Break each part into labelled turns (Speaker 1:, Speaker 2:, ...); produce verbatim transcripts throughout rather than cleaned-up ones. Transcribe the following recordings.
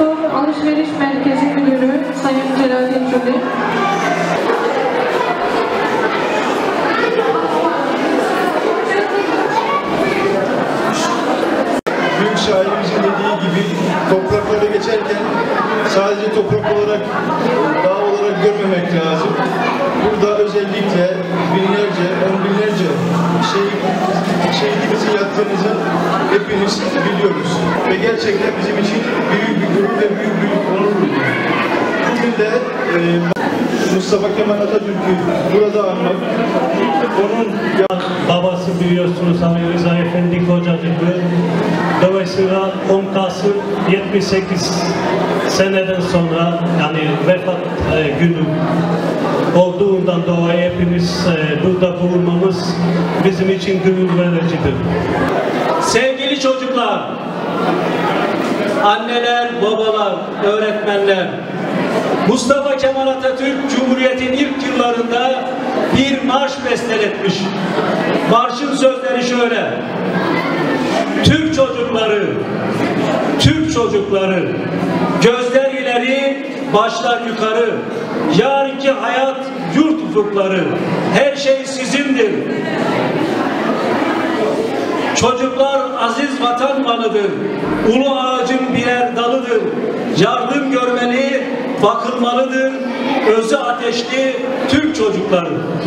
Speaker 1: Son Alışveriş Merkezi Müdürü Sayın Celalettin Çöli.
Speaker 2: Büyük şairimizin dediği gibi topraklara geçerken sadece toprak olarak, dağ olarak görmemek lazım. Burada özellikle binlerce, on binlerce şehit, şehidimizin yattığınızı hepimiz biliyoruz. Ve gerçekten bizim için büyük bir gurur ve büyük bir onur. Bugün de e, Mustafa Kemal Atatürk'ü burada anmak, onun
Speaker 3: babası biliyorsunuz Ali Rıza Efendi Kocacıklı. Dolayısıyla on Kasım yetmiş sekiz seneden sonra, yani vefat e, günü olduğundan dolayı hepimiz e, burada bulunmamız bizim için gurur vericidir.
Speaker 4: Sevgili çocuklar, anneler, babalar, öğretmenler, Mustafa Kemal Atatürk Cumhuriyet'in ilk yıllarında bir marş besteletmiş. Marşın sözleri şöyle: Türk çocukları, Türk çocukları, gözler ileri, başlar yukarı, yarınki hayat yurt ufukları, her şey sizindir. Çocuklar aziz vatan malıdır, ulu ağacın birer dalıdır, yardım görmeli, bakılmalıdır, özü ateşli Türk çocukları.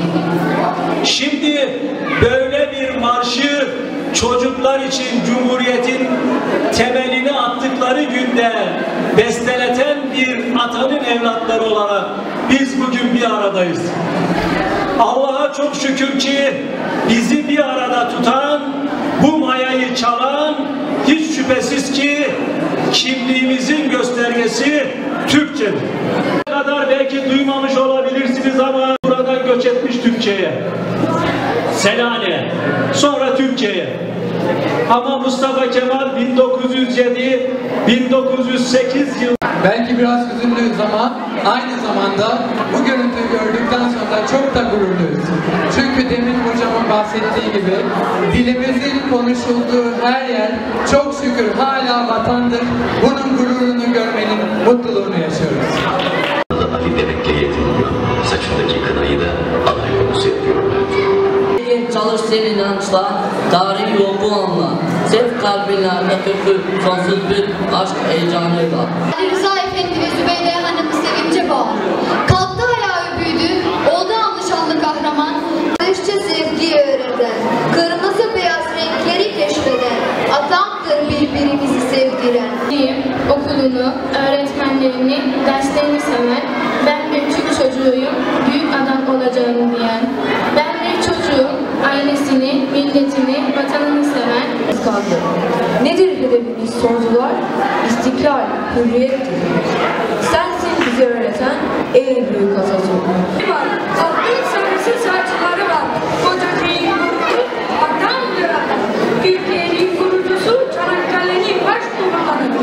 Speaker 4: Şimdi böyle bir marşı çocuklar için Cumhuriyet'in temelini attıkları günde besteleten bir atanın evlatları olarak biz bugün bir aradayız. Allah'a çok şükür ki bizi bir arada tutan, bu mayayı çalan, hiç şüphesiz ki kimliğimizin göstergesi Türkçedir. Ne kadar belki duymamış olabilirsiniz ama buradan göç etmiş Türkçe'ye, Selanik'e, sonra Türkiye'ye. Ama Mustafa Kemal bin dokuz yüz yedi bin dokuz yüz sekiz yıl.
Speaker 5: Belki biraz üzüldüğümüz ama aynı zamanda bu görüntüyü gördükten sonra çok da gururluyuz. Çünkü demin hocamın bahsettiği gibi dilimizin konuşulduğu her yer çok şükür hala vatandır. Bunun gururunu görmenin mutluluğunu yaşıyoruz.
Speaker 6: Ali demekle yetinmiyor. Saçındaki kınayı da alay konusu yapıyorlar.
Speaker 7: Çalış sen inançla, tarihi yol bu anla. Sev kalbine Atatürk'ü sonsuz bir aşk heyecanıyla.
Speaker 8: Ali Rıza Efendi ve Zübeyde Hanım'ı sevince bağlı. Kalktı ayağı büyüdü, oldu anlaşanlı kahraman. Barışçı sevgiyi öğreten, kırmızı beyaz renkleri keşfeden, atamdır birbirimizi sevdiren.
Speaker 9: Okulunu, öğretmenlerini, derslerini seven, ben bir Türk çocuğuyum, büyük adam olacağım diyen, ben bir çocuğum, ailesini, milletini, vatanını seven.
Speaker 10: Kaldı. Nedir hedefimiz sordular? İstiklal, hürriyettir. Sensin bize öğreten ey büyük Atatürk.
Speaker 9: Var, altın sarısı saçları var, koca köyün kurdu, vatandır adam. Türkiye'nin kurucusu, Çanakkale'nin baş kumandanı.